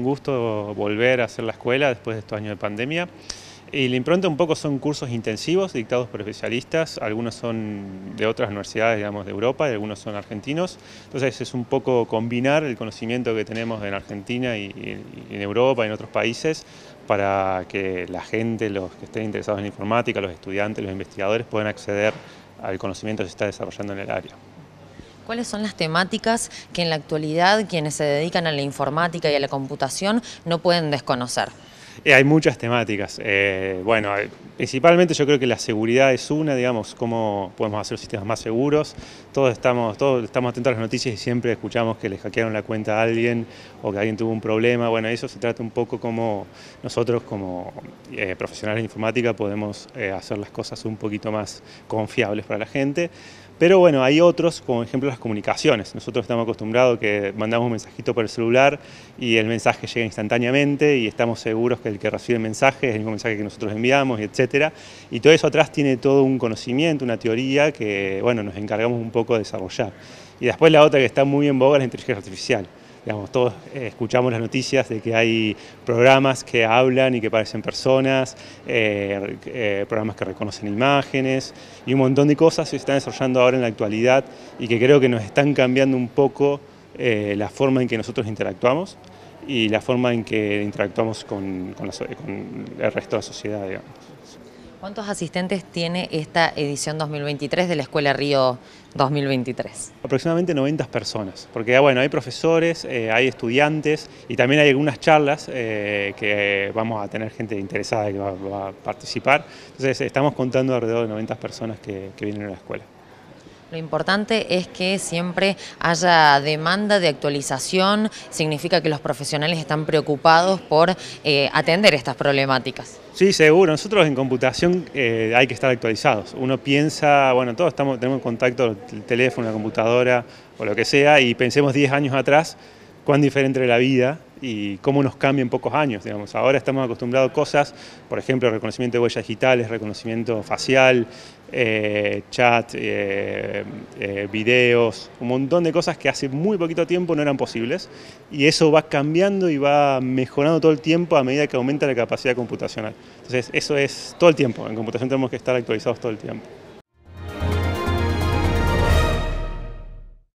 gusto volver a hacer la escuela después de estos años de pandemia. Y la impronta un poco son cursos intensivos dictados por especialistas, algunos son de otras universidades, digamos, de Europa y algunos son argentinos. Entonces es un poco combinar el conocimiento que tenemos en Argentina y en Europa y en otros países para que la gente, los que estén interesados en informática, los estudiantes, los investigadores puedan acceder al conocimiento que se está desarrollando en el área. ¿Cuáles son las temáticas que en la actualidad quienes se dedican a la informática y a la computación no pueden desconocer? Hay muchas temáticas. Bueno, principalmente yo creo que la seguridad es una, digamos, cómo podemos hacer sistemas más seguros. Todos estamos atentos a las noticias y siempre escuchamos que le hackearon la cuenta a alguien o que alguien tuvo un problema. Bueno, eso se trata un poco como nosotros como profesionales de informática podemos hacer las cosas un poquito más confiables para la gente. Pero bueno, hay otros, como ejemplo las comunicaciones. Nosotros estamos acostumbrados a que mandamos un mensajito por el celular y el mensaje llega instantáneamente y estamos seguros que el que recibe el mensaje es el mismo mensaje que nosotros enviamos, etc. Y todo eso atrás tiene todo un conocimiento, una teoría que bueno, nos encargamos un poco de desarrollar. Y después la otra que está muy en boga es la inteligencia artificial. Digamos, todos escuchamos las noticias de que hay programas que hablan y que parecen personas, programas que reconocen imágenes y un montón de cosas que se están desarrollando ahora en la actualidad y que creo que nos están cambiando un poco la forma en que nosotros interactuamos y la forma en que interactuamos con el resto de la sociedad, digamos. ¿Cuántos asistentes tiene esta edición 2023 de la Escuela Río 2023? Aproximadamente 90 personas, porque bueno, hay profesores, hay estudiantes y también hay algunas charlas que vamos a tener gente interesada que va a participar. Entonces estamos contando alrededor de 90 personas que vienen a la escuela. Lo importante es que siempre haya demanda de actualización, significa que los profesionales están preocupados por atender estas problemáticas. Sí, seguro. Nosotros en computación hay que estar actualizados. Uno piensa, bueno, todos tenemos contacto, el teléfono, la computadora o lo que sea, y pensemos 10 años atrás, cuán diferente era la vida y cómo nos cambia en pocos años, digamos. Ahora estamos acostumbrados a cosas, por ejemplo, reconocimiento de huellas digitales, reconocimiento facial, chat, videos, un montón de cosas que hace muy poquito tiempo no eran posibles y eso va cambiando y va mejorando todo el tiempo a medida que aumenta la capacidad computacional. Entonces eso es todo el tiempo, en computación tenemos que estar actualizados todo el tiempo.